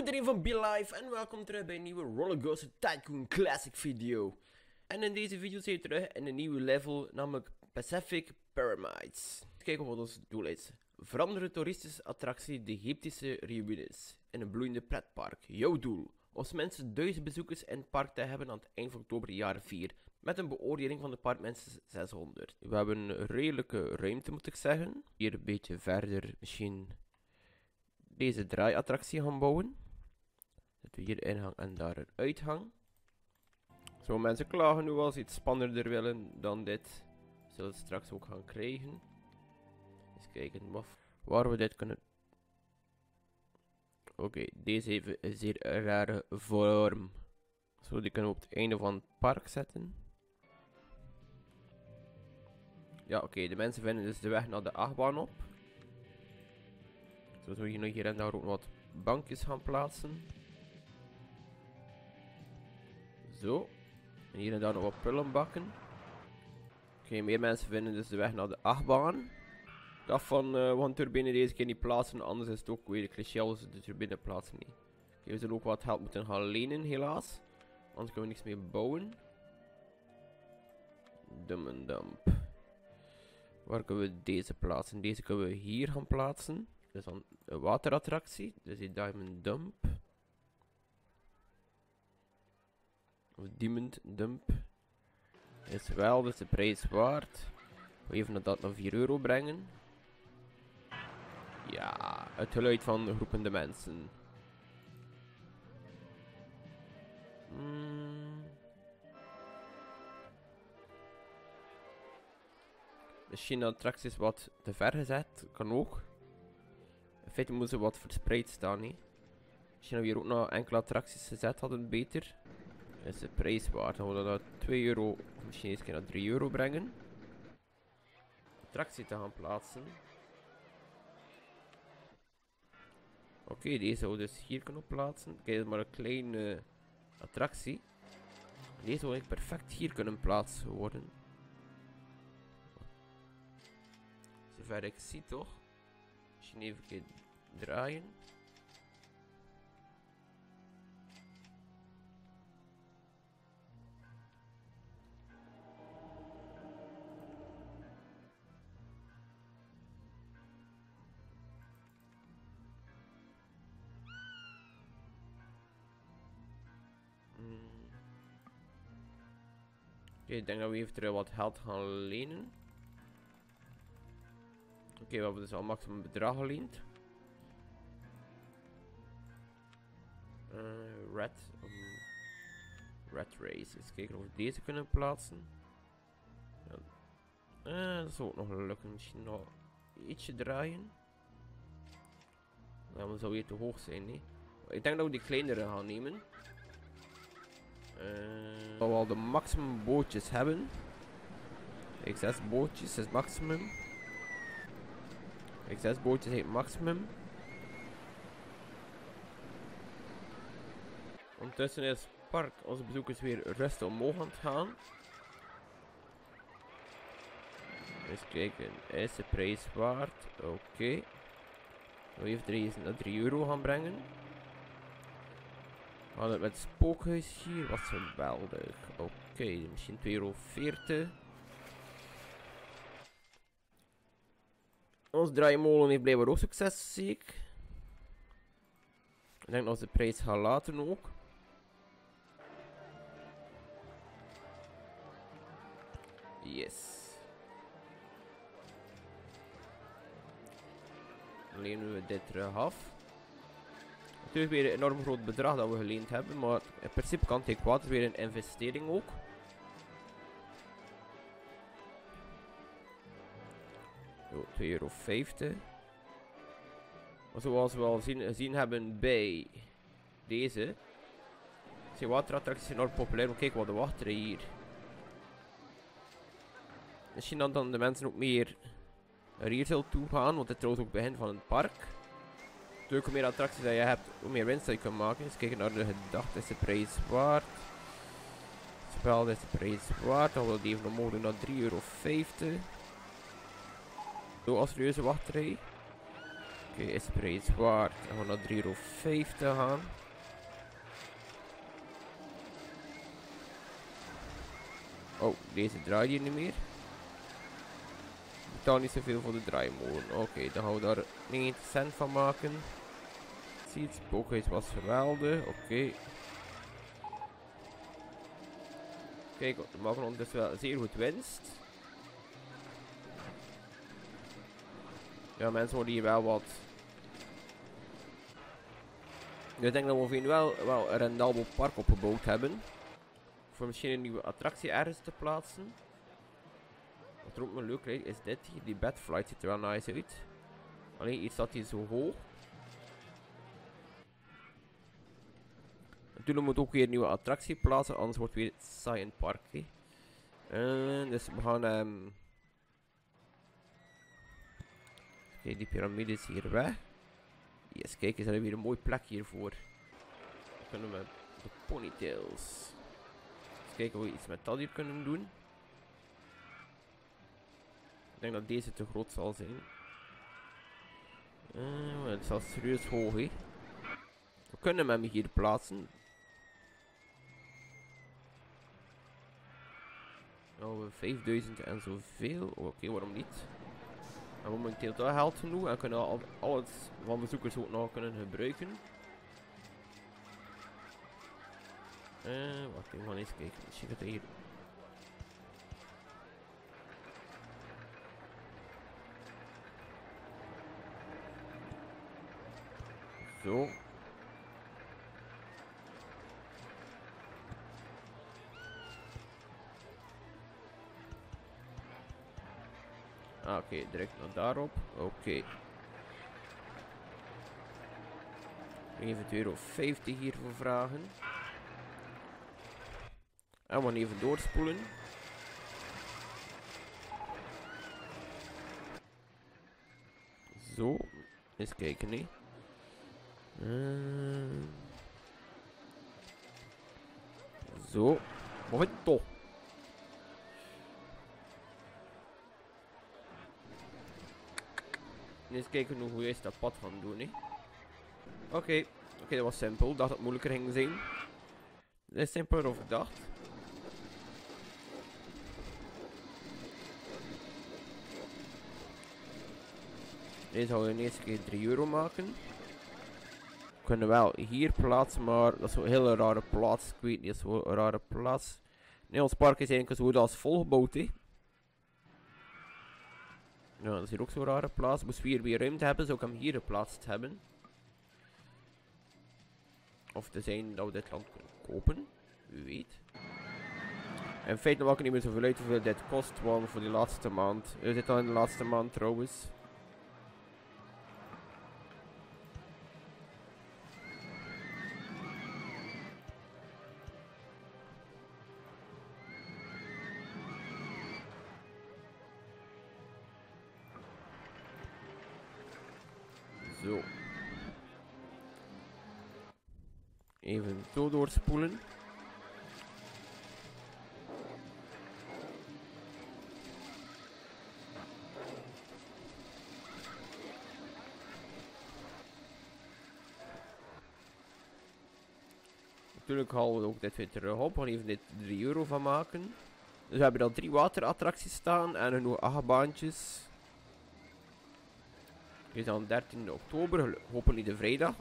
iedereen van BeLive en welkom terug bij een nieuwe Rollercoaster Tycoon Classic video. En in deze video zijn we terug in een nieuwe level, namelijk Pacific Pyramids. Kijken wat ons doel is. Veranderen toeristische attractie de Egyptische ruïnes in een bloeiende pretpark. Jouw doel. Als mensen 1000 bezoekers in het park te hebben aan het eind van oktober jaar 4. Met een beoordeling van de parkmensen 600. We hebben een redelijke ruimte, moet ik zeggen. Hier een beetje verder misschien deze draaiattractie gaan bouwen. Dat we hier ingang en daar een uitgang. Zo, mensen klagen nu als ze iets spannender willen dan dit. Zullen we het straks ook gaan krijgen. Eens kijken waar we dit kunnen. Oké, deze heeft een zeer rare vorm. Zo, die kunnen we op het einde van het park zetten. Ja, oké, de mensen vinden dus de weg naar de achtbaan op. Zo, zullen we nog hier en daar ook wat bankjes gaan plaatsen. Zo. En hier en daar nog wat pullenbakken. Oké, meer mensen vinden dus de weg naar de achtbaan. Ik dacht van, we gaan turbine deze keer niet plaatsen, anders is het ook weer cliché als de turbine plaatsen niet. Oké, we zullen ook wat geld moeten gaan lenen, helaas. Anders kunnen we niks meer bouwen. Dump. Waar kunnen we deze plaatsen? Deze kunnen we hier gaan plaatsen. Dat is dan een waterattractie, dus die Diamond Dump. Of Diamond Dump. Is wel dus de prijs waard. Even dat naar 4 euro brengen. Ja, het geluid van groepende mensen. Misschien de attracties wat te ver gezet, kan ook. In feite moeten ze wat verspreid staan, niet? Misschien dat we hier ook nog enkele attracties gezet hadden, beter. Is de prijs waard. Dan gaan we dat naar 2 euro, of misschien eens een keer naar 3 euro brengen. Attractie te gaan plaatsen. Oké, deze zou dus hier kunnen plaatsen. Kijk, dat is maar een kleine attractie. Deze zou eigenlijk perfect hier kunnen plaatsen worden. Zover ik zie toch. Misschien even een keer draaien. Oké, ik denk dat we even wat geld gaan lenen. Oké, we hebben dus al maximum bedrag geleend. Red Race. Eens kijken of we deze kunnen plaatsen. Ja. Dat zou ook nog lukken. Misschien nog ietsje draaien. Ja, maar zou hier te hoog zijn, nee. Ik denk dat we die kleinere gaan nemen. Dat we al de maximum bootjes hebben. Kijk, 6 bootjes is maximum. Kijk, 6 bootjes heeft maximum. Ondertussen is het park onze bezoekers weer rustig omhoog aan het gaan. Eens kijken, is de prijs waard? Oké. We even deze naar 3 euro gaan brengen. We gaan het met het spookhuis hier, wat geweldig. Oké, misschien 2,40 euro. Ons draaimolen heeft blijkbaar ook succes, zie ik. Ik denk dat ze de prijs gaan laten ook. Yes. Dan lenen we dit terug af. Natuurlijk weer een enorm groot bedrag dat we geleend hebben, maar in principe kan Take Water weer een investering ook. Zo, 2,50 euro. Zoals we al gezien hebben bij deze. Zijn waterattracties zijn enorm populair, maar kijk wat de wachtrij hier. Misschien dan de mensen ook meer naar hier zullen toe gaan, want dit is trouwens ook het begin van het park. Natuurlijk, hoe meer attracties dat je hebt, hoe meer winst dat je kunt maken. Dus kijken naar de gedachte, is de prijs waard. Het spel is de prijs waard. Dan wil die even omhoog doen naar 3,50 euro. Zo, als serieuze wachtrij. Oké, is de prijs waard. En we naar €3,50 gaan. Oh, deze draait hier niet meer. Ik betaal niet zoveel voor de draaimolen. Oké, dan gaan we daar 90 cent van maken. Zie het, spookhuis was geweldig. Oké. Kijk, we maken ondertussen wel zeer goed winst. Ja, mensen worden hier wel wat. Ik denk dat we ongeveer wel een rendabel park opgebouwd hebben. Voor misschien een nieuwe attractie ergens te plaatsen. Wat er ook nog leuk lijkt is dit hier. Die Batflight ziet er wel nice uit. Alleen hier staat hij zo hoog. Natuurlijk moet ook weer een nieuwe attractie plaatsen, anders wordt het weer het saai in het park. Dus we gaan Oké, die piramide is hier weg. Yes, kijk eens, hebben we weer een mooi plek hiervoor. Dan kunnen we de ponytails. Eens kijken of we iets met dat hier kunnen doen. Ik denk dat deze te groot zal zijn. Het is al serieus hoog, hè. We kunnen hem hier plaatsen. Nou, 5000 en zoveel. Oké, waarom niet? En momenteel toch geld genoeg en kunnen al het van bezoekers ook nog kunnen gebruiken. Wacht, ik ga eens kijken. Misschien gaat hij hier. Zo. Oké, direct naar daarop. Oké. Even €2,50 hiervoor vragen. En we gaan even doorspoelen. Zo. Eens kijken, nee. Zo. Mag het toch? Eens kijken hoe we dat pad gaan doen, hè. Oké, dat was simpel. Ik dacht dat het moeilijker ging zijn. Dat is simpeler dan gedacht. Deze gaan we de eerste keer €3 maken. We kunnen wel hier plaatsen, maar dat is een hele rare plaats. Ik weet niet, dat is wel een rare plaats. Nee, ons park is eigenlijk zo goed als volgebouwd, hè. Ja, dat is hier ook zo'n rare plaats. Moest we hier weer ruimte hebben, zou ik hem hier geplaatst hebben. Of te zijn dat we dit land kunnen kopen. Wie weet. In feite maak ik niet meer zoveel uit hoeveel dit kost, want voor die laatste maand. We zitten al in de laatste maand trouwens. Zo. Even zo doorspoelen. Natuurlijk halen we ook dit weer terug op. We gaan even dit €3 van maken. Dus we hebben al 3 waterattracties staan en genoeg achtbaantjes. Dit is dan 13 oktober, hopelijk de vrijdag.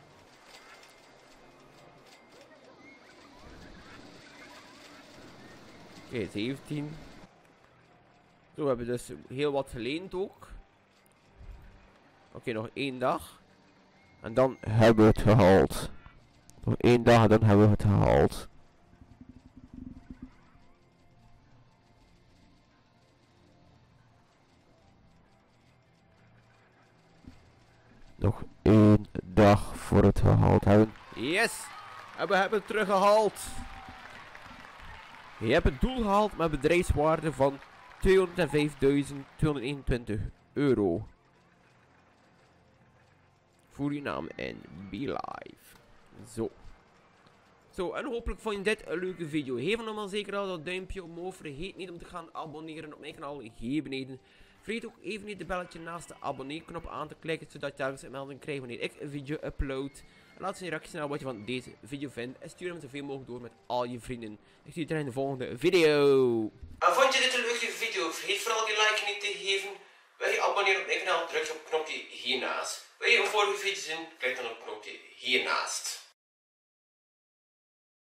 Oké, 17. Zo, we hebben dus heel wat geleend ook. Oké, nog 1 dag. En dan hebben we het gehaald. Nog 1 dag en dan hebben we het gehaald. Nog 1 dag voor het gehaald hebben. Yes! En we hebben het teruggehaald. Je hebt het doel gehaald met bedrijfswaarde van €205.221. Voer je naam in. Be live. Zo. Zo, en hopelijk vond je dit een leuke video. Geef hem allemaal zeker al dat duimpje omhoog. Vergeet niet om te gaan abonneren op mijn kanaal hier beneden. Vergeet ook even niet de belletje naast de abonneerknop aan te klikken, zodat je telkens een melding krijgt wanneer ik een video upload. En laat een reactie naar wat je van deze video vindt en stuur hem zoveel mogelijk door met al je vrienden. Ik zie je in de volgende video. En vond je dit een leuke video? Vergeet vooral je like niet te geven. Wil je abonneren op mijn kanaal? Druk je op het knopje hiernaast. Wil je een vorige video zien? Klik dan op het knopje hiernaast.